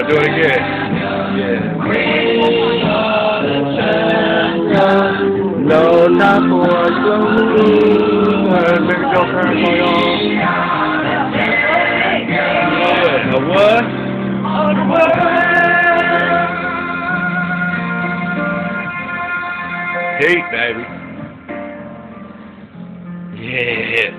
Do it again. Yeah. No, not for you. Baby, don't turn for y'all. Yeah, a what? Heat, baby. Yeah.